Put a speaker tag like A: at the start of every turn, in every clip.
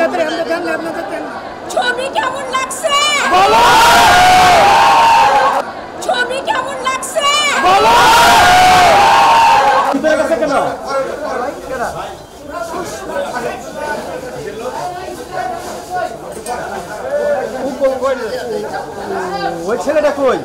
A: ছবি কেমন লাগছে? ছবি কেমন লাগছে?
B: ওই ছেলেটা কই?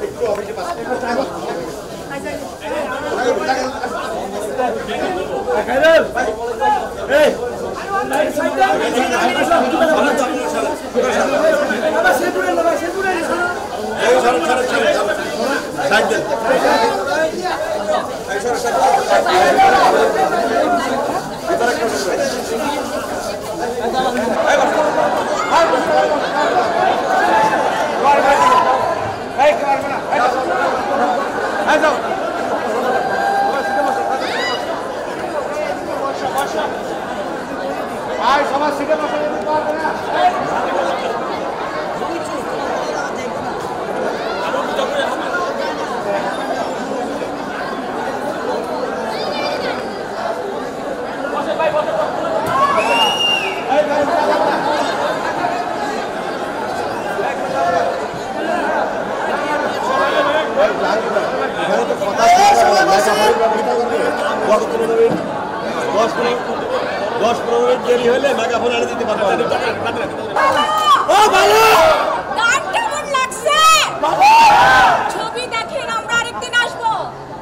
B: সবার সিটে বসে পারবে না। দেরি হলে মেগাফোন আনে দিতে পারবো। ও ভালো
A: গান কেমন লাগছে? ছবি দেখেন, আমরা আরেকদিন আসবো।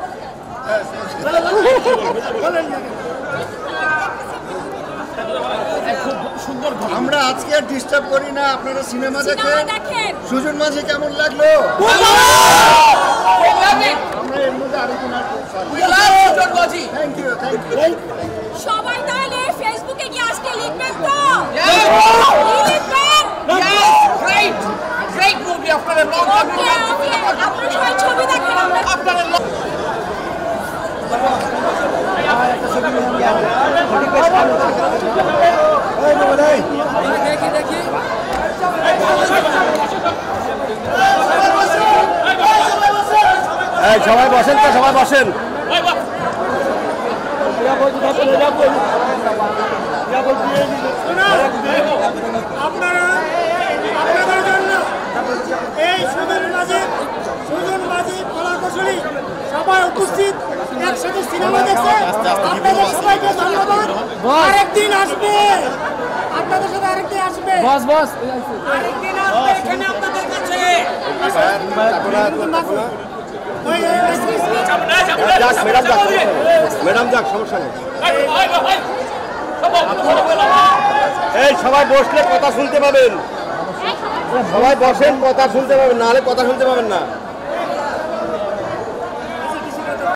B: আমরা আজকে আর ডিস্টার্ব করি না, আপনারা সিনেমা দেখেন। সুজন মাঝি কেমন লাগলো? আমরা এর মধ্যে আরেকদিন
A: সবাই তাহলে ফেসবুকে গিয়ে আজকে লিখবেন তো? আপনারা সবাই ছবি দেখেন।
B: সবাই বসেন তো, সবাই বসেন।
C: আপনাদের জন্য এই সুজন মাঝি কলাকুশলী সবাই উপস্থিত একসাথে সিনেমা দেখছে। আপনাদের সবাইকে ধন্যবাদ। আরেকদিন আসবে, আপনাদের সাথে আরেকদিন আসবে, আরেকদিন আসবে এখানে আপনাদের কাছে।
B: ম্যাডাম যাক, সমস্যা নেই। এই সবাই বসলে কথা শুনতে পাবেন, সবাই বসেন, কথা শুনতে পাবেন, নাহলে কথা শুনতে পাবেন না।